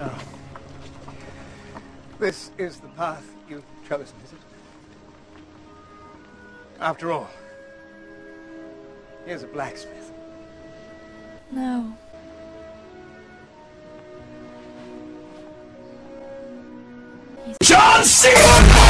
Oh. This is the path you've chosen, is it? After all, here's a blacksmith. No. John Cena!